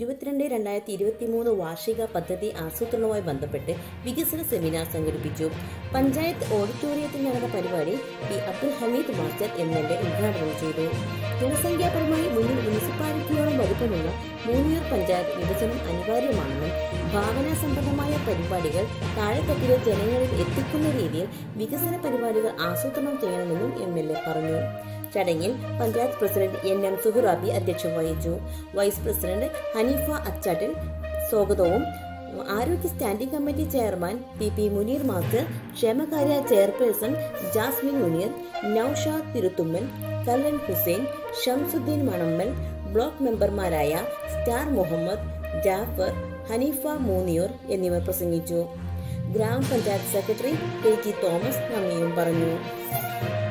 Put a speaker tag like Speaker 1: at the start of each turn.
Speaker 1: 2022-2023 വാർഷിക പദ്ധതി ആസൂത്രണവുമായി ബന്ധപ്പെട്ട് വികസന സെമിനാർ സംഘടിപ്പിച്ചു. പഞ്ചായത്ത് ഓഡിറ്റോറിയത്തിൽ നടന്ന പരിപാടി P Abdul Hameed master MLA ഉദ്ഘാടനം ചെയ്തു. ജനസംഖ്യാപരമായി മുനിസിപ്പാലിറ്റിയോളം വലുപ്പമുള്ള മൂന്നിയൂർ പഞ്ചായത്ത് വിഭജനം അനിവാര്യമാണെന്നും ഭാവനാസമ്പന്നമായ പരിപാടികൾ താഴെത്തട്ടിലെ ജനങ്ങളിൽ എത്തിക്കുന്ന രീതിയിൽ വികസന പരിപാടികൾ ആസൂത്രണം ചെയ്യണമെന്നും എംഎൽഎ പറഞ്ഞു. ചടങ്ങിൽ പഞ്ചായത്ത് പ്രസിഡന്റ് എൻ.എം. സുഹറാബി അധ്യക്ഷത വഹിച്ചു. വൈസ് പ്രസിഡന്റ് ഹനീഫ അച്ചാട്ടിൽ സ്വാഗതവും ആരോഗ്യ standing committee chairman P Muneer master, ക്ഷേമകാര്യ chairperson Jasmine Muneer, Noushad Thiruthummal, Kallan Hussain, Shamsuddin Manammal, block മെമ്പർമാരായ സ്റ്റാർ മുഹമ്മദ്, ജാഫർ, ഹനീഫ മൂന്നിയൂർ എന്നിവർ പ്രസംഗിച്ചു. ഗ്രാമപഞ്ചായത്ത് സെക്രട്ടറി കെ.ടി. തോമസ് നന്ദിയും പറഞ്ഞു.